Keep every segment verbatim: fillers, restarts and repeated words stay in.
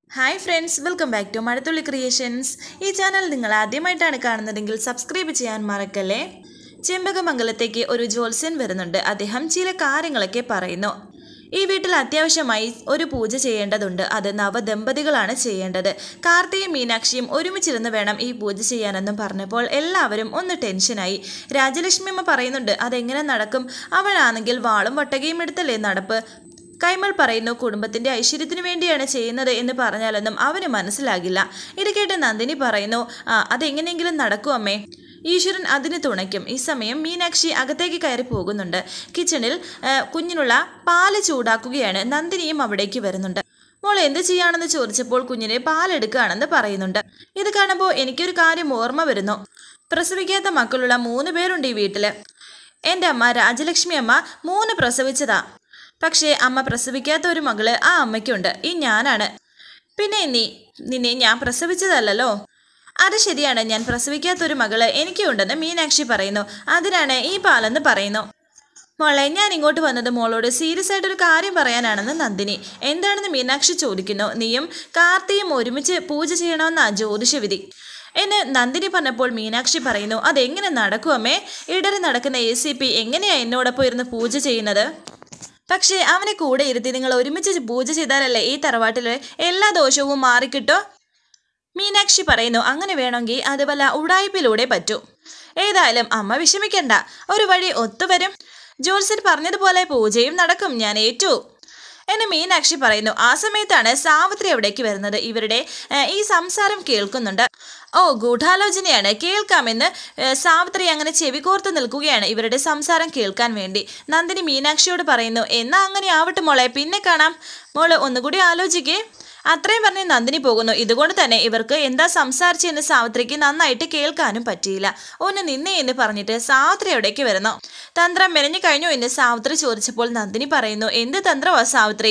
Hi friends, welcome back to Mazhathulli creations. ഈ channel നിങ്ങൾ ആദ്യമായിട്ടാണ് കാണുന്നതെങ്കിൽ സബ്സ്ക്രൈബ് ചെയ്യാൻ മറക്കല്ലേ. ചെമ്പകമംഗലത്തേക്ക് ഒരു ജ്യോത്സ്യൻ വരുന്നുണ്ട്. അദ്ദേഹം ചില കാര്യങ്ങളൊക്കെ പറയുന്നു. ഈ വീട്ടിൽ അത്യാവശ്യമായി ഒരു പൂജ ചെയ്യേണ്ടതുണ്ട്. അത് നവദമ്പതികളാണ് ചെയ്യേണ്ടത്. കാർത്തിയും മീനാക്ഷിയും ഒരുമിച്ചിരുന്ന് വേണം ഈ പൂജ ചെയ്യാനെന്നും പറഞ്ഞപ്പോൾ എല്ലാവരും ഒന്ന് ടെൻഷനായി. രാജലക്ഷ്മി അമ്മ പറയുന്നുണ്ട്, അതെങ്ങനെ നടക്കും? അവളാണെങ്കിൽ വാളും വട്ടകയും എടുത്തല്ലേ നടപ്പ്. കൈമൾ പറയുന്നു, കുടുംബത്തിന്റെ ഐശ്വര്യത്തിനു വേണ്ടിയാണ് ചെയ്യുന്നത് എന്ന് പറഞ്ഞാലൊന്നും അവന് മനസ്സിലാകില്ല. ഇത് കേട്ട് നന്ദിനി പറയുന്നു, ആ അതെങ്ങനെയെങ്കിലും നടക്കൂ അമ്മേ, ഈശ്വരൻ അതിന് തുണയ്ക്കും. ഈ സമയം മീനാക്ഷി അകത്തേക്ക് കയറി പോകുന്നുണ്ട്. കിച്ചണിൽ കുഞ്ഞിനുള്ള പാല് ചൂടാക്കുകയാണ്. നന്ദിനിയും അവിടേക്ക് വരുന്നുണ്ട്. മോൾ എന്ത് ചെയ്യാണെന്ന് ചോദിച്ചപ്പോൾ കുഞ്ഞിനെ പാലെടുക്കുകയാണെന്ന് പറയുന്നുണ്ട്. ഇത് കാണുമ്പോൾ എനിക്കൊരു കാര്യം ഓർമ്മ വരുന്നു. പ്രസവിക്കാത്ത മക്കളുള്ള മൂന്ന് പേരുണ്ട് ഈ വീട്ടില്. എൻ്റെ അമ്മ രാജലക്ഷ്മി അമ്മ മൂന്ന് പ്രസവിച്ചതാ. പക്ഷേ അമ്മ പ്രസവിക്കാത്ത ഒരു മകള് ആ അമ്മയ്ക്കുണ്ട്. ഈ ഞാനാണ്. പിന്നെ നീ നിന്നെ ഞാൻ പ്രസവിച്ചതല്ലോ. അത് ശരിയാണ്, ഞാൻ പ്രസവിക്കാത്തൊരു മകള് എനിക്കുണ്ടെന്ന് മീനാക്ഷി പറയുന്നു. അതിനാണ് ഈ പാലെന്ന് പറയുന്നു. മോളെ, ഞാൻ ഇങ്ങോട്ട് വന്നത് മോളോട് സീരിയസ് ആയിട്ടൊരു കാര്യം പറയാനാണെന്ന് നന്ദിനി. എന്താണെന്ന് മീനാക്ഷി ചോദിക്കുന്നു. നീയും കാർത്തിയും ഒരുമിച്ച് പൂജ ചെയ്യണമെന്നാ ജ്യോതിഷവിധി എന്ന് നന്ദിനി പറഞ്ഞപ്പോൾ മീനാക്ഷി പറയുന്നു, അതെങ്ങനെ നടക്കും അമ്മേ? ഇടറി നടക്കുന്ന എ സി പി എങ്ങനെയാ എന്നോടൊപ്പം ഇരുന്ന് പൂജ ചെയ്യുന്നത്? പക്ഷേ അവനെ കൂടെ ഇരുത്തി നിങ്ങൾ ഒരുമിച്ച് പൂജ ചെയ്താലല്ലേ ഈ തറവാട്ടിലെ എല്ലാ ദോഷവും മാറിക്കിട്ടോ? മീനാക്ഷി പറയുന്നു, അങ്ങനെ വേണമെങ്കിൽ അത് വല്ല ഉടായ്പിലൂടെ പറ്റൂ. ഏതായാലും അമ്മ വിഷമിക്കണ്ട, ഒരു വഴി ഒത്തുവരും. ജോത്സ്യൻ പറഞ്ഞതുപോലെ പൂജയും നടക്കും. ഞാൻ ഏറ്റു എന്ന് മീനാക്ഷി പറയുന്നു. ആ സമയത്താണ് സാവിത്രി അവിടേക്ക് വരുന്നത്. ഇവരുടെ ഈ സംസാരം കേൾക്കുന്നുണ്ട്. ഓ, ഗൂഢാലോചനയാണ്, കേൾക്കാമെന്ന് സാവിത്രി അങ്ങനെ ചെവികോർത്ത് നിൽക്കുകയാണ് ഇവരുടെ സംസാരം കേൾക്കാൻ വേണ്ടി. നന്ദിനി മീനാക്ഷിയോട് പറയുന്നു, എന്നാ അങ്ങനെ ആവട്ടെ മോളെ, പിന്നെ കാണാം. മോള് ഒന്നുകൂടി ആലോചിക്കേ. അത്രയും പറഞ്ഞ് നന്ദിനി പോകുന്നു. ഇതുകൊണ്ട് തന്നെ ഇവർക്ക് എന്താ സംസാരിച്ചെന്ന് സാവിത്രിക്ക് നന്നായിട്ട് കേൾക്കാനും പറ്റിയില്ല. ഒന്ന് നിന്നേ എന്ന് പറഞ്ഞിട്ട് സാവിത്രി അവിടേക്ക് വരുന്നു. തന്ത്രം മെനഞ്ഞു കഴിഞ്ഞു എന്ന് സാവിത്രി ചോദിച്ചപ്പോൾ നന്ദിനി പറയുന്നു, എന്ത് തന്ത്രമാ സാവിത്രി?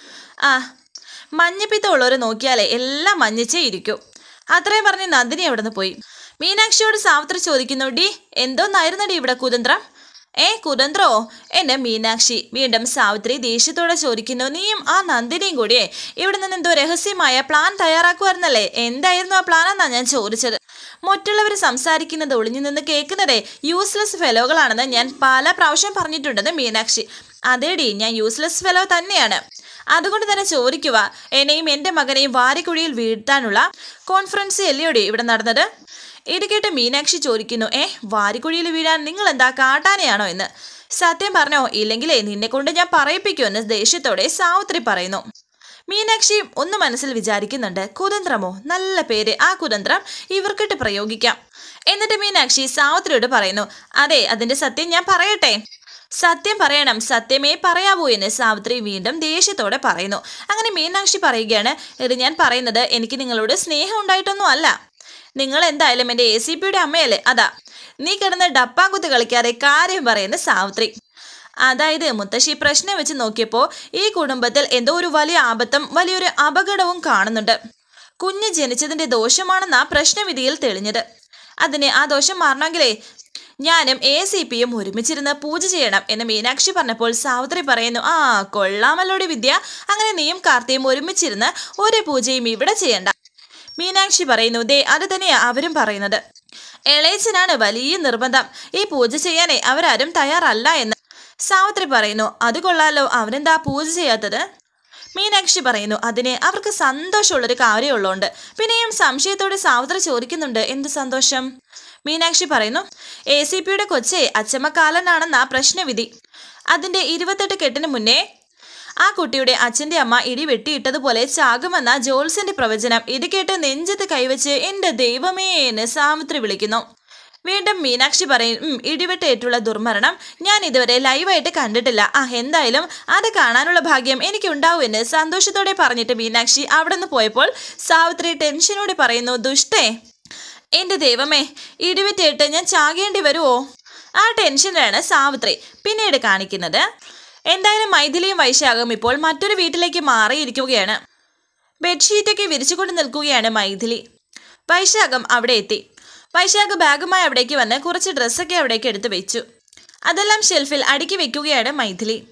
ആ, മഞ്ഞപ്പിത്തമുള്ളവർ നോക്കിയാലേ എല്ലാം മഞ്ഞിച്ചേ ഇരിക്കൂ. അത്രയും പറഞ്ഞ് നന്ദിനി അവിടെ നിന്ന് പോയി. മീനാക്ഷിയോട് സാവിത്രി ചോദിക്കുന്നു, ഡി എന്തോന്നായിരുന്നടി ഇവിടെ കുതന്ത്രം? ഏ കുതന്ത്രോ എന്നെ മീനാക്ഷി. വീണ്ടും സാവിത്രി ദേഷ്യത്തോടെ ചോദിക്കുന്നു, നീയും ആ നന്ദിനിയും കൂടിയേ ഇവിടെ നിന്ന് എന്തോ രഹസ്യമായ പ്ലാൻ തയ്യാറാക്കുമായിരുന്നല്ലേ? എന്തായിരുന്നു ആ പ്ലാൻ എന്നാ ഞാൻ ചോദിച്ചത്. മറ്റുള്ളവർ സംസാരിക്കുന്നത് ഒളിഞ്ഞു നിന്ന് കേൾക്കുന്നതേ യൂസ്ലെസ് ഫെലോകളാണെന്ന് ഞാൻ പല പ്രാവശ്യം പറഞ്ഞിട്ടുണ്ടെന്ന് മീനാക്ഷി. അതേടി, ഞാൻ യൂസ്ലെസ് ഫെലോ തന്നെയാണ്. അതുകൊണ്ട് തന്നെ ചോദിക്കുക, എന്നെയും എൻ്റെ മകനെയും വാരിക്കുഴിയിൽ വീഴ്ത്താനുള്ള കോൺഫറൻസ് അല്ലയോടി ഇവിടെ നടന്നത്? ഇത് കേട്ട് മീനാക്ഷി ചോദിക്കുന്നു, ഏ വാരിക്കുഴിയിൽ വീഴാൻ നിങ്ങൾ എന്താ കാട്ടാനെയാണോ എന്ന്? സത്യം പറഞ്ഞോ, ഇല്ലെങ്കിലേ നിന്നെ കൊണ്ട് ഞാൻ പറയിപ്പിക്കുമെന്ന് ദേഷ്യത്തോടെ സാവിത്രി പറയുന്നു. മീനാക്ഷി ഒന്ന് മനസ്സിൽ വിചാരിക്കുന്നുണ്ട്, കുതന്ത്രമോ, നല്ല പേര്, ആ കുതന്ത്രം ഇവർക്കിട്ട് പ്രയോഗിക്കാം. എന്നിട്ട് മീനാക്ഷി സാവിത്രിയോട് പറയുന്നു, അതെ അതിന്റെ സത്യം ഞാൻ പറയട്ടെ? സത്യം പറയണം, സത്യമേ പറയാവൂ എന്ന് സാവിത്രി വീണ്ടും ദേഷ്യത്തോടെ പറയുന്നു. അങ്ങനെ മീനാക്ഷി പറയുകയാണ്, ഇത് ഞാൻ പറയുന്നത് എനിക്ക് നിങ്ങളോട് സ്നേഹം ഉണ്ടായിട്ടൊന്നും അല്ല. നിങ്ങൾ എന്തായാലും എൻ്റെ എ സി പിയുടെ അമ്മയല്ലേ, അതാ. നീ കിടന്ന് ഡപ്പാങ്കുത്ത് കളിക്കാതെ കാര്യം പറയുന്ന സാവിത്രി. അതായത് മുത്തശ്ശി, പ്രശ്നം വെച്ച് നോക്കിയപ്പോൾ ഈ കുടുംബത്തിൽ എന്തോ ഒരു വലിയ ആപത്തും വലിയൊരു അപകടവും കാണുന്നുണ്ട്. കുഞ്ഞ് ജനിച്ചതിൻ്റെ ദോഷമാണെന്നാ പ്രശ്നവിധിയിൽ തെളിഞ്ഞത്. അതിന് ആ ദോഷം മാറണമെങ്കിലേ ഞാനും എ സി പിയും ഒരുമിച്ചിരുന്ന് പൂജ ചെയ്യണം എന്ന് മീനാക്ഷി പറഞ്ഞപ്പോൾ സാവിത്രി പറയുന്നു, ആ കൊള്ളാമല്ലോടി വിദ്യ, അങ്ങനെ നീയും കാർത്തിയും ഒരുമിച്ചിരുന്ന് ഒരു പൂജയും ഇവിടെ ചെയ്യണ്ട. മീനാക്ഷി പറയുന്നു, ദേ അത് തന്നെയാ അവരും പറയുന്നത്. ഇളയച്ചനാണ് വലിയ നിർബന്ധം, ഈ പൂജ ചെയ്യാനേ അവരാരും തയ്യാറല്ല എന്ന്. സാവിത്രി പറയുന്നു, അത് കൊള്ളാലോ, അവരെന്താ പൂജ ചെയ്യാത്തത്? മീനാക്ഷി പറയുന്നു, അതിന് അവർക്ക് സന്തോഷമുള്ളൊരു കാര്യമുള്ളതുകൊണ്ട്. പിന്നെയും സംശയത്തോടെ സാവിത്രി ചോദിക്കുന്നുണ്ട്, എന്ത് സന്തോഷം? മീനാക്ഷി പറയുന്നു, എ സി പിയുടെ കൊച്ചെ അച്ചമ്മക്കാലനാണെന്നാ പ്രശ്നവിധി. അതിന്റെ ഇരുപത്തെട്ട് കെട്ടിന് മുന്നേ ആ കുട്ടിയുടെ അച്ഛൻ്റെ അമ്മ ഇടി വെട്ടിയിട്ടതുപോലെ ചാകുമെന്ന ജോത്സ്യന്റെ പ്രവചനം. ഇത് കേട്ട് നെഞ്ചത്ത് കൈവച്ച് എൻ്റെ ദൈവമേ എന്ന് സാവിത്രി വിളിക്കുന്നു. വീണ്ടും മീനാക്ഷി പറയും, ഇടിവെട്ടേറ്റുള്ള ദുർമരണം ഞാൻ ഇതുവരെ ലൈവായിട്ട് കണ്ടിട്ടില്ല. ആ എന്തായാലും അത് കാണാനുള്ള ഭാഗ്യം എനിക്കുണ്ടാവും എന്ന് സന്തോഷത്തോടെ പറഞ്ഞിട്ട് മീനാക്ഷി അവിടെ നിന്ന് പോയപ്പോൾ സാവിത്രി ടെൻഷനോടെ പറയുന്നു, ദുഷ്ടേ, എൻ്റെ ദൈവമേ, ഇടിവെട്ടേറ്റ് ഞാൻ ചാകേണ്ടി വരുമോ? ആ ടെൻഷനിലാണ് സാവിത്രി. പിന്നീട് കാണിക്കുന്നത്, എന്തായാലും മൈഥിലിയും വൈശാഖും ഇപ്പോൾ മറ്റൊരു വീട്ടിലേക്ക് മാറിയിരിക്കുകയാണ്. ബെഡ്ഷീറ്റൊക്കെ വിരിച്ചുകൊണ്ട് നിൽക്കുകയാണ് മൈഥിലി. വൈശാഖം അവിടെ എത്തി. വൈശാഖ് ബാഗുമായി അവിടേക്ക് വന്ന് കുറച്ച് ഡ്രസ്സൊക്കെ അവിടേക്ക് എടുത്ത് വെച്ചു. അതെല്ലാം ഷെൽഫിൽ അടുക്കി വെക്കുകയാണ് മൈഥിലി.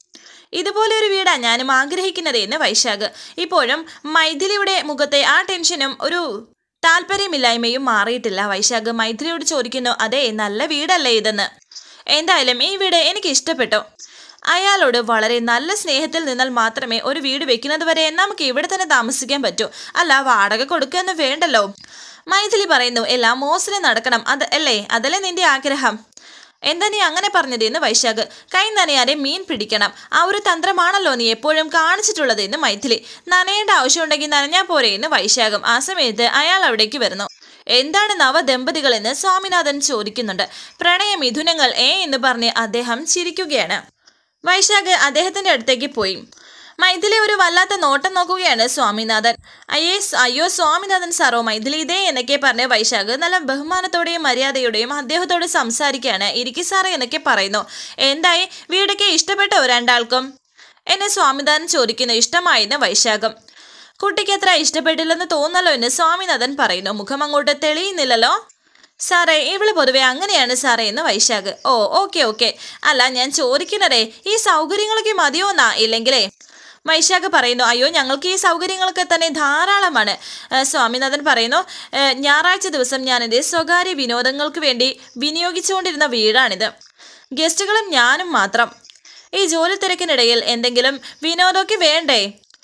ഇതുപോലെ ഒരു വീടാ ഞാനും ആഗ്രഹിക്കുന്നത് എന്ന് വൈശാഖ്. ഇപ്പോഴും മൈഥിലിയുടെ മുഖത്തെ ആ ടെൻഷനും ഒരു താല്പര്യമില്ലായ്മയും മാറിയിട്ടില്ല. വൈശാഖ് മൈഥിലിയോട് ചോദിക്കുന്നു, അതെ നല്ല വീടല്ലേ ഇതെന്ന്. എന്തായാലും ഈ വീട് എനിക്ക് ഇഷ്ടപ്പെട്ടു. അയാളോട് വളരെ നല്ല സ്നേഹത്തിൽ നിന്നാൽ മാത്രമേ ഒരു വീട് വെക്കുന്നത് വരെ നമുക്ക് ഇവിടെ തന്നെ താമസിക്കാൻ പറ്റൂ, അല്ല വാടക കൊടുക്കുകയെന്ന് വേണ്ടല്ലോ. മൈഥിലി പറയുന്നു, എല്ലാം മോശം നടക്കണം, അത് അല്ലേ അതല്ലേ നിന്റെ ആഗ്രഹം. എന്താ നീ അങ്ങനെ പറഞ്ഞത് എന്ന് വൈശാഖ്. കൈ നനയാതെ മീൻ പിടിക്കണം, ആ ഒരു തന്ത്രമാണല്ലോ നീ എപ്പോഴും കാണിച്ചിട്ടുള്ളത് എന്ന് മൈഥിലി. നനയേണ്ട ആവശ്യമുണ്ടെങ്കിൽ നനഞ്ഞാൽ പോരെ എന്ന് വൈശാഖം. ആ സമയത്ത് അയാൾ അവിടേക്ക് വരുന്നു. എന്താണ് നവദമ്പതികൾ എന്ന് സ്വാമിനാഥൻ ചോദിക്കുന്നുണ്ട്. പ്രണയ മിഥുനങ്ങൾ ഏ എന്ന് പറഞ്ഞ് അദ്ദേഹം ചിരിക്കുകയാണ്. വൈശാഖ് അദ്ദേഹത്തിന്റെ അടുത്തേക്ക് പോയി. മൈഥിലി ഒരു വല്ലാത്ത നോട്ടം നോക്കുകയാണ് സ്വാമിനാഥൻ. അയ്യേ അയ്യോ സ്വാമിനാഥൻ സാറോ മൈഥിലി ഇതേ എന്നൊക്കെ പറഞ്ഞ് വൈശാഖ് നല്ല ബഹുമാനത്തോടെയും മര്യാദയോടെയും അദ്ദേഹത്തോട് സംസാരിക്കുകയാണ്. ഇരിക്കി സാറേ എന്നൊക്കെ പറയുന്നു. എന്തായി വീടൊക്കെ ഇഷ്ടപ്പെട്ടോ രണ്ടാൾക്കും എന്നെ സ്വാമിനാഥൻ ചോദിക്കുന്നു. ഇഷ്ടമായെന്ന് വൈശാഖം. കുട്ടിക്ക് അത്ര ഇഷ്ടപ്പെട്ടില്ലെന്ന് തോന്നല്ലോ എന്ന് സ്വാമിനാഥൻ പറയുന്നു. മുഖം അങ്ങോട്ട് തെളിയുന്നില്ലല്ലോ സാറേ, ഇവള് പൊതുവെ അങ്ങനെയാണ് സാറേ എന്ന് വൈശാഖ്. ഓ ഓക്കെ ഓക്കെ അല്ല ഞാൻ ചോദിക്കുന്നതേ ഈ സൗകര്യങ്ങളൊക്കെ മതിയോന്നാ ഇല്ലെങ്കിലേ വൈശാഖ് പറയുന്നു. അയ്യോ ഞങ്ങൾക്ക് ഈ സൗകര്യങ്ങളൊക്കെ തന്നെ ധാരാളമാണ്. സ്വാമിനാഥൻ പറയുന്നു, ഞായറാഴ്ച ദിവസം ഞാൻ എൻ്റെ സ്വകാര്യ വിനോദങ്ങൾക്ക് വേണ്ടി വിനിയോഗിച്ചുകൊണ്ടിരുന്ന വീടാണിത്. ഗസ്റ്റുകളും ഞാനും മാത്രം. ഈ ജോലി തിരക്കിനിടയിൽ എന്തെങ്കിലും വിനോദമൊക്കെ വേണ്ടേ,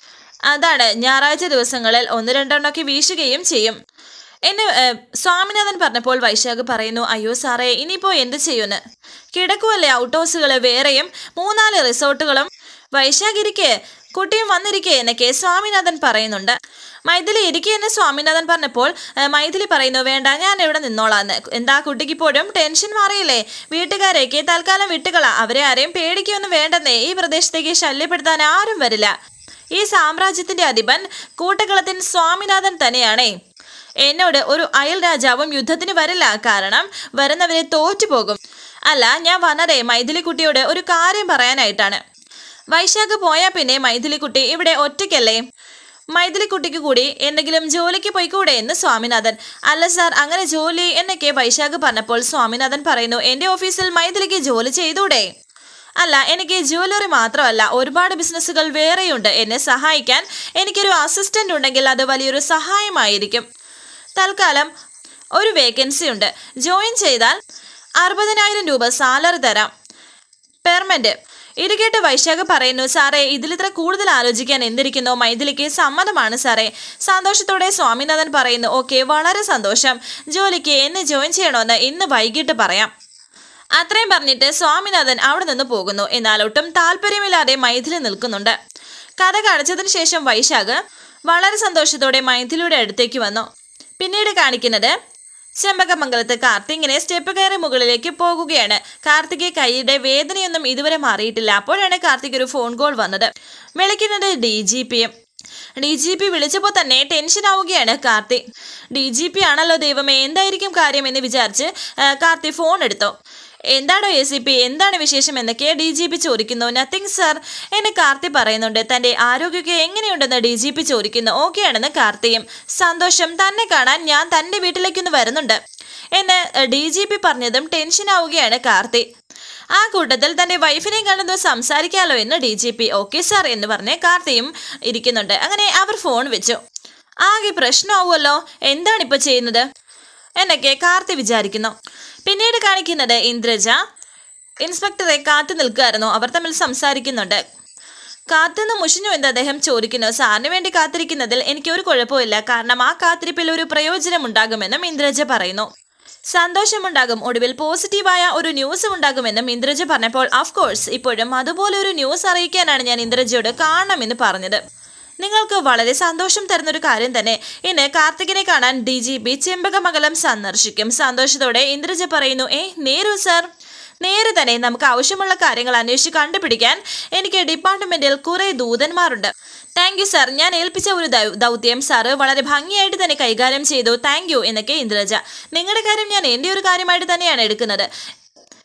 അതാണ് ഞായറാഴ്ച ദിവസങ്ങളിൽ ഒന്ന് രണ്ടെണ്ണമൊക്കെ വീശുകയും ചെയ്യും എന്ന് സ്വാമിനാഥൻ പറഞ്ഞപ്പോൾ വൈശാഖ് പറയുന്നു, അയ്യോ സാറേ ഇനിയിപ്പോൾ എന്ത് ചെയ്യുമെന്ന്. കിടക്കുമല്ലേ ഔട്ട് ഹൗസുകൾ വേറെയും മൂന്നാല് റിസോർട്ടുകളും. വൈശാഖ് ഇരിക്കെ കുട്ടിയും വന്നിരിക്കേ എന്നൊക്കെ സ്വാമിനാഥൻ പറയുന്നുണ്ട്. മൈഥിലി ഇരിക്കെ എന്ന് സ്വാമിനാഥൻ പറഞ്ഞപ്പോൾ മൈഥിലി പറയുന്നു, വേണ്ട ഞാൻ ഇവിടെ നിന്നോളാന്ന്. എന്താ കുട്ടിക്ക് ഇപ്പോഴും ടെൻഷൻ മാറിയില്ലേ? വീട്ടുകാരേക്ക് തൽക്കാലം വിട്ടുകളാ, അവരെ ആരെയും പേടിക്കൊന്നും വേണ്ടെന്നേ. ഈ പ്രദേശത്തേക്ക് ശല്യപ്പെടുത്താൻ ആരും വരില്ല. ഈ സാമ്രാജ്യത്തിന്റെ അധിപൻ കൂട്ടകളത്തിൻ സ്വാമിനാഥൻ തന്നെയാണേ. എന്നോട് ഒരു അയൽ രാജാവും യുദ്ധത്തിന് വരില്ല, കാരണം വരുന്നവരെ തോറ്റുപോകും. അല്ല ഞാൻ വന്നതേ മൈഥിലിക്കുട്ടിയോട് ഒരു കാര്യം പറയാനായിട്ടാണ്. വൈശാഖ് പോയാൽ പിന്നെ മൈഥിലിക്കുട്ടി ഇവിടെ ഒറ്റയ്ക്കല്ലേ, മൈഥിലിക്കുട്ടിക്ക് കൂടി എന്തെങ്കിലും ജോലിക്ക് പോയിക്കൂടെ എന്ന് സ്വാമിനാഥൻ. അല്ല സാർ അങ്ങനെ ജോലി എന്നൊക്കെ വൈശാഖ് പറഞ്ഞപ്പോൾ സ്വാമിനാഥൻ പറയുന്നു, എൻ്റെ ഓഫീസിൽ മൈഥിലിക്ക് ജോലി ചെയ്തൂടെ? അല്ല എനിക്ക് ജ്വല്ലറി മാത്രമല്ല ഒരുപാട് ബിസിനസ്സുകൾ വേറെയുണ്ട്. എന്നെ സഹായിക്കാൻ എനിക്കൊരു അസിസ്റ്റന്റ് ഉണ്ടെങ്കിൽ അത് വലിയൊരു സഹായമായിരിക്കും. തൽക്കാലം ഒരു വേക്കൻസി ഉണ്ട്, ജോയിൻ ചെയ്താൽ അറുപതിനായിരം രൂപ സാലറി തരാം പെർമനന്റ്. ഇത് കേട്ട് വൈശാഖ് പറയുന്നു, സാറേ ഇതിലിത്ര കൂടുതൽ ആലോചിക്കാൻ എന്തിരിക്കുന്നു, മൈഥിലിക്ക് സമ്മതമാണ് സാറേ. സന്തോഷത്തോടെ സ്വാമിനാഥൻ പറയുന്നു, ഓക്കെ വളരെ സന്തോഷം. ജോലിക്ക് എന്നെ ജോയിൻ ചെയ്യണമെന്ന് ഇന്ന് വൈകിട്ട് പറയാം. അത്രയും പറഞ്ഞിട്ട് സ്വാമിനാഥൻ അവിടെ നിന്ന് പോകുന്നു. എന്നാൽ ഒട്ടും താല്പര്യമില്ലാതെ മൈഥിലി നിൽക്കുന്നുണ്ട്. കഥ കടച്ചതിന് ശേഷം വൈശാഖ് വളരെ സന്തോഷത്തോടെ മൈഥിലിയുടെ അടുത്തേക്ക് വന്നു. പിന്നീട് കാണിക്കുന്നത് ചെമ്പകമംഗലത്ത് കാർത്തിക് ഇങ്ങനെ സ്റ്റെപ്പ് കയറി മുകളിലേക്ക് പോകുകയാണ്. കാർത്തിക് കൈയുടെ വേദനയൊന്നും ഇതുവരെ മാറിയിട്ടില്ല. അപ്പോഴാണ് കാർത്തിക് ഒരു ഫോൺ കോൾ വന്നത്. വിളിക്കുന്നത് ഡി ജി പിയും. ഡി ജി പി വിളിച്ചപ്പോൾ തന്നെ ടെൻഷൻ ആവുകയാണ് കാർത്തിക്. ഡി ജി പി ആണല്ലോ ദൈവമേ, എന്തായിരിക്കും കാര്യം എന്ന് വിചാരിച്ച് കാർത്തിക് ഫോൺ എടുത്തു. എന്താണോ എ സി പി, എന്താണ് വിശേഷം എന്നൊക്കെ ഡി ജി പി ചോദിക്കുന്നു. നത്തിങ് സർ എന്ന് കാർത്തി പറയുന്നുണ്ട്. തൻ്റെ ആരോഗ്യമൊക്കെ എങ്ങനെയുണ്ടെന്ന് ഡി ജി പി ചോദിക്കുന്നു. ഓക്കെ ആണെന്ന് കാർത്തിയും. സന്തോഷം, തന്നെ കാണാൻ ഞാൻ തൻ്റെ വീട്ടിലേക്കൊന്ന് വരുന്നുണ്ട് എന്ന് ഡി ജി പി പറഞ്ഞതും ടെൻഷൻ ആവുകയാണ് കാർത്തി. ആ കൂട്ടത്തിൽ തൻ്റെ വൈഫിനെയും കണ്ടു സംസാരിക്കാമല്ലോ എന്ന് D G P. Okay sir എന്ന് പറഞ്ഞ് കാർത്തിയും ഇരിക്കുന്നുണ്ട്. അങ്ങനെ അവർ ഫോൺ വെച്ചു. ആകെ പ്രശ്നമാവുമല്ലോ, എന്താണിപ്പോൾ ചെയ്യുന്നത് എന്നൊക്കെ കാർത്തി വിചാരിക്കുന്നു. പിന്നീട് കാണിക്കുന്നത് ഇന്ദ്രജ ഇൻസ്പെക്ടറെ കാത്തു നിൽക്കുകയായിരുന്നു. അവർ തമ്മിൽ സംസാരിക്കുന്നുണ്ട്. കാത്തുനിന്ന് മുഷിഞ്ഞു എന്ന് അദ്ദേഹം ചോദിക്കുന്നു. സാറിന് വേണ്ടി കാത്തിരിക്കുന്നതിൽ എനിക്ക് ഒരു കുഴപ്പമില്ല, കാരണം ആ കാത്തിരിപ്പിൽ ഒരു പ്രയോജനം ഉണ്ടാകുമെന്നും ഇന്ദ്രജ പറയുന്നു. സന്തോഷമുണ്ടാകും, ഒടുവിൽ പോസിറ്റീവായ ഒരു ന്യൂസ് ഉണ്ടാകുമെന്നും ഇന്ദ്രജ പറഞ്ഞപ്പോൾ ഓഫ് കോഴ്സ് ഇപ്പോഴും അതുപോലെ ഒരു ന്യൂസ് അറിയിക്കാനാണ് ഞാൻ ഇന്ദ്രജയോട് കാണണമെന്ന് പറഞ്ഞത്. നിങ്ങൾക്ക് വളരെ സന്തോഷം തരുന്നൊരു കാര്യം തന്നെ. ഇന്ന് കാർത്തികിനെ കാണാൻ ഡി ജി പി ചെമ്പകമംഗലം സന്ദർശിക്കും. സന്തോഷത്തോടെ ഇന്ദ്രജ പറയുന്നു. ഏ നേരു സാർ, നേരെ തന്നെ. നമുക്ക് ആവശ്യമുള്ള കാര്യങ്ങൾ അന്വേഷിച്ച് കണ്ടുപിടിക്കാൻ എനിക്ക് ഡിപ്പാർട്ട്മെന്റിൽ കുറെ ദൂതന്മാരുണ്ട്. താങ്ക് യു സാർ, ഞാൻ ഏൽപ്പിച്ച ഒരു ദൗത്യം സാറ് വളരെ ഭംഗിയായിട്ട് തന്നെ കൈകാര്യം ചെയ്തു. താങ്ക് യു എന്നൊക്കെ ഇന്ദ്രജ. നിങ്ങളുടെ കാര്യം ഞാൻ എൻ്റെ ഒരു കാര്യമായിട്ട് തന്നെയാണ് എടുക്കുന്നത്.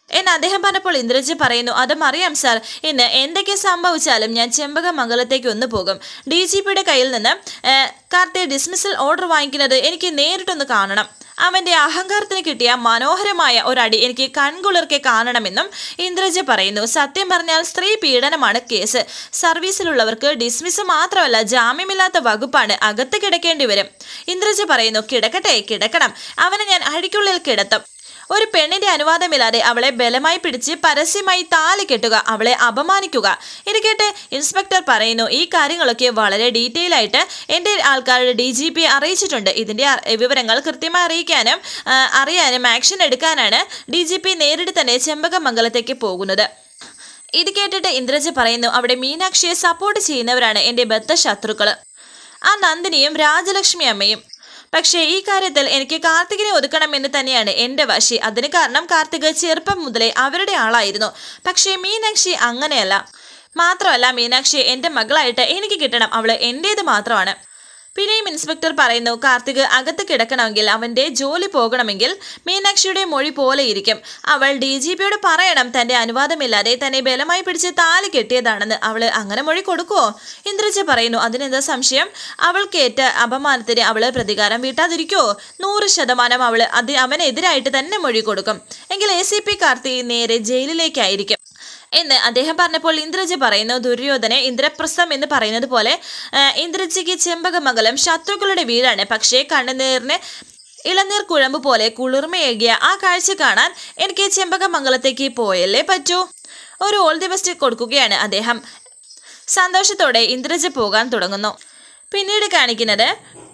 എന്ന് അദ്ദേഹം പറഞ്ഞപ്പോൾ ഇന്ദ്രജിത്ത് പറയുന്നു, അതും അറിയാം സാർ, ഇന്ന് എന്തൊക്കെ സംഭവിച്ചാലും ഞാൻ ചെമ്പകമംഗലത്തേക്ക് ഒന്ന് പോകും. ഡി ജി പിയുടെ കയ്യിൽ നിന്ന് കാർത്തി ഡിസ്മിസൽ ഓർഡർ വാങ്ങിക്കുന്നത് എനിക്ക് നേരിട്ടൊന്ന് കാണണം. അവൻ്റെ അഹങ്കാരത്തിന് കിട്ടിയ മനോഹരമായ ഒരടി എനിക്ക് കൺകുളിർക്കെ കാണണമെന്നും ഇന്ദ്രജിത്ത് പറയുന്നു. സത്യം പറഞ്ഞാൽ സ്ത്രീ പീഡനമാണ് കേസ്. സർവീസിലുള്ളവർക്ക് ഡിസ്മിസ് മാത്രമല്ല, ജാമ്യമില്ലാത്ത വകുപ്പാണ്. അകത്ത് കിടക്കേണ്ടി വരും. ഇന്ദ്രജിത്ത് പറയുന്നു, കിടക്കട്ടെ, കിടക്കണം. അവനെ ഞാൻ അഴിക്കുള്ളിൽ കിടത്തും. ഒരു പെണ്ണിന്റെ അനുവാദമില്ലാതെ അവളെ ബലമായി പിടിച്ച് പരസ്യമായി താലി കെട്ടുക, അവളെ അപമാനിക്കുക. ഇത് കേട്ട് ഇൻസ്പെക്ടർ പറയുന്നു, ഈ കാര്യങ്ങളൊക്കെ വളരെ ഡീറ്റെയിൽ ആയിട്ട് എൻ്റെ ആൾക്കാരുടെ ഡി ജി പി അറിയിച്ചിട്ടുണ്ട്. ഇതിൻ്റെ വിവരങ്ങൾ കൃത്യമായി അറിയിക്കാനും അറിയാനും ആക്ഷൻ എടുക്കാനാണ് ഡി ജി പി നേരിട്ട് തന്നെ ചെമ്പകമംഗലത്തേക്ക് പോകുന്നത്. ഇത് കേട്ടിട്ട് ഇന്ദ്രജിത്ത് പറയുന്നു, അവിടെ മീനാക്ഷിയെ സപ്പോർട്ട് ചെയ്യുന്നവരാണ് എൻ്റെ ബദ്ധ ശത്രുക്കൾ, ആ നന്ദിനിയും രാജലക്ഷ്മി അമ്മയും. പക്ഷേ ഈ കാര്യത്തിൽ എനിക്ക് കാർത്തികിനെ ഒതുക്കണമെന്ന് തന്നെയാണ് എൻ്റെ വാശി. അതിന് കാരണം കാർത്തിക് ചെറുപ്പം മുതലേ അവരുടെ ആളായിരുന്നു. പക്ഷേ മീനാക്ഷി അങ്ങനെയല്ല. മാത്രമല്ല, മീനാക്ഷി എൻ്റെ മകളായിട്ട് എനിക്ക് കിട്ടണം. അവൾ എൻ്റേത് മാത്രമാണ്. പിന്നെയും ഇൻസ്പെക്ടർ പറയുന്നു, കാർത്തിക് അകത്ത് കിടക്കണമെങ്കിൽ, അവൻ്റെ ജോലി പോകണമെങ്കിൽ മീനാക്ഷിയുടെ മൊഴി പോലെ ഇരിക്കും. അവൾ ഡി ജി പിയോട് പറയണം തൻ്റെ അനുവാദമില്ലാതെ തന്നെ ബലമായി പിടിച്ച് താലി കെട്ടിയതാണെന്ന്. അവൾ അങ്ങനെ മൊഴി കൊടുക്കുമോ? ഇന്ദ്രജിത്ത് പറയുന്നു, അതിനെന്താ സംശയം? അവൾക്കേറ്റ അപമാനത്തിന് അവൾ പ്രതികാരം വീട്ടാതിരിക്കുമോ? നൂറ് ശതമാനം അവൾ അത് അവനെതിരായിട്ട് തന്നെ മൊഴി കൊടുക്കും. എങ്കിൽ എ സി പി കാർത്തി നേരെ ജയിലിലേക്കായിരിക്കും എന്ന് അദ്ദേഹം പറഞ്ഞപ്പോൾ ഇന്ദ്രജിത്ത് പറയുന്നു, ദുര്യോധനെ ഇന്ദ്രപ്രസ്ഥം എന്ന് പറയുന്നത് പോലെ ഇന്ദ്രജിക്ക് ചെമ്പകമംഗലം ശത്രുക്കളുടെ വീടാണ്. പക്ഷേ കണ്ണുനീറിന് ഇളനീർ കുഴമ്പ് പോലെ കുളിർമയേകിയ ആ കാഴ്ച കാണാൻ എനിക്ക് ചെമ്പകമംഗലത്തേക്ക് പോയല്ലേ പറ്റൂ. ഒരു ഓൾ ദി ബെസ്റ്റ് കൊടുക്കുകയാണ് അദ്ദേഹം. സന്തോഷത്തോടെ ഇന്ദ്രജിത്ത് പോകാൻ തുടങ്ങുന്നു. പിന്നീട് കാണിക്കുന്നത്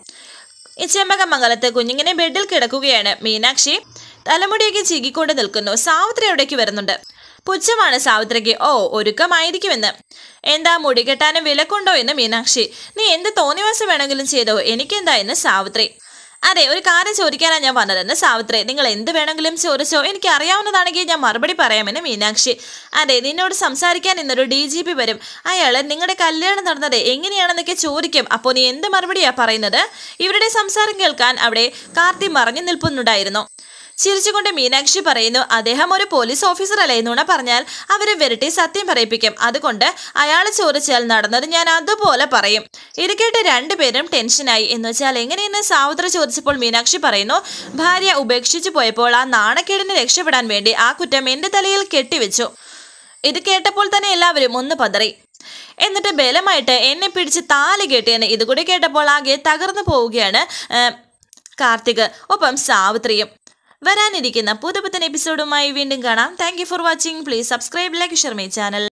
ഈ ചെമ്പകമംഗലത്ത് കുഞ്ഞിങ്ങനെ ബെഡിൽ കിടക്കുകയാണ്. മീനാക്ഷി തലമുടിയൊക്കെ ചീകിക്കൊണ്ട് നിൽക്കുന്നു. സാവിത്രി അവിടേക്ക് വരുന്നുണ്ട്. പുച്ഛമാണ് സാവിത്രിക്ക്. ഓ, ഒരുക്കമായിരിക്കുമെന്ന്. എന്താ മുടി കെട്ടാനും വിലക്കുണ്ടോ എന്ന് മീനാക്ഷി. നീ എന്ത് തോന്നിവാസം വേണമെങ്കിലും ചെയ്തോ, എനിക്കെന്താ എന്ന് സാവിത്രി. അതെ, ഒരു കാര്യം ചോദിക്കാനാണ് ഞാൻ വന്നതെന്ന് സാവിത്രി. നിങ്ങൾ എന്ത് വേണമെങ്കിലും ചോദിച്ചോ, എനിക്ക് അറിയാവുന്നതാണെങ്കിൽ ഞാൻ മറുപടി പറയാമെന്ന് മീനാക്ഷി. അതെ, നിന്നോട് സംസാരിക്കാൻ ഇന്നൊരു ഡി ജി പി വരും. അയാൾ നിങ്ങളുടെ കല്യാണം നടന്നത് എങ്ങനെയാണെന്നൊക്കെ ചോദിക്കും. അപ്പോൾ നീ എന്ത് മറുപടിയാ പറയുന്നത്? ഇവരുടെ സംസാരം കേൾക്കാൻ അവിടെ കാർത്തി മറഞ്ഞു നിൽപ്പുന്നുണ്ടായിരുന്നു. ചിരിച്ചുകൊണ്ട് മീനാക്ഷി പറയുന്നു, അദ്ദേഹം ഒരു പോലീസ് ഓഫീസർ അല്ലേ, നുണ പറഞ്ഞാൽ അവരെ വരട്ടി സത്യം പറയിപ്പിക്കും. അതുകൊണ്ട് അയാൾ ചോദിച്ചാൽ നടന്നത് ഞാൻ അതുപോലെ പറയും. ഇത് കേട്ട് രണ്ടുപേരും ടെൻഷനായി. എന്ന് വെച്ചാൽ എങ്ങനെയെന്ന് സാവിത്രി ചോദിച്ചപ്പോൾ മീനാക്ഷി പറയുന്നു, ഭാര്യ ഉപേക്ഷിച്ചു പോയപ്പോൾ ആ നാണക്കേടിന് രക്ഷപ്പെടാൻ വേണ്ടി ആ കുറ്റം എൻ്റെ തലയിൽ കെട്ടിവെച്ചു. ഇത് കേട്ടപ്പോൾ തന്നെ എല്ലാവരും ഒന്ന് പതറി. എന്നിട്ട് ബലമായിട്ട് എന്നെ പിടിച്ച് താലി കെട്ടിയെന്ന് ഇതുകൂടി കേട്ടപ്പോൾ ആകെ തകർന്നു പോവുകയാണ് കാർത്തിക്, ഒപ്പം സാവിത്രിയും. വരാനിരിക്കുന്ന പുതുപുത്തൻ എപ്പിസോഡുമായി വീണ്ടും കാണാം. Thank you for watching. Please subscribe, like, share my channel.